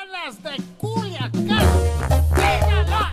las de Culiacán. ¡Síganla!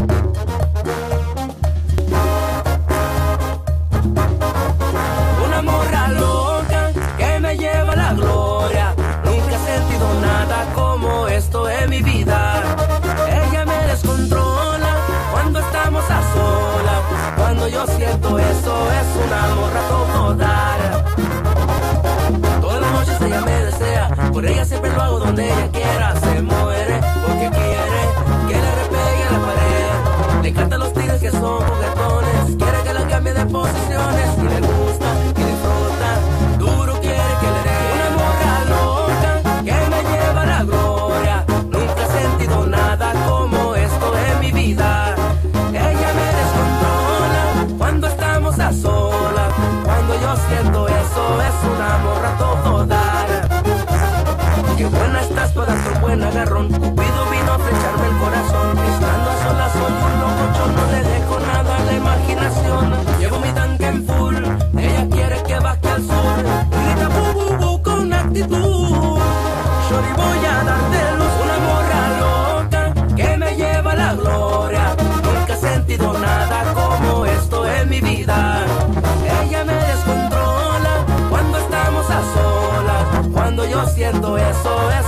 Una morra loca que me lleva a la gloria. Nunca he sentido nada como esto en mi vida. Ella me descontrola cuando estamos a solas. Cuando yo siento eso es una morra todo dar. Todas las noches ella me desea, por ella siempre lo hago donde ella quiera. Se muere porque quiere que le repegue a la pared. Le encantan los tigres que son juguetones, quiere que la cambie de posiciones. Y le gusta y disfruta, duro quiere que le dé. Una morra loca que me lleva a la gloria. Nunca he sentido nada como esto en mi vida. Ella me descontrola cuando estamos a solas. Cuando yo siento eso es una morra todo dar. Qué buena estás para ser buen agarrón. Cupido vino a flecharme el corazón. Estando a solas soy un locochón. No le dejo nada a la imaginación. Llevo mi tanque en full. Ella quiere que baje al sur. Grita bu bu bu con actitud. Shorty voy a darte luz. Una morra loca que me lleva a la gloria. Nunca he sentido nada como esto en mi vida. Ella me descontrola cuando estamos a solas. Cuando yo siento eso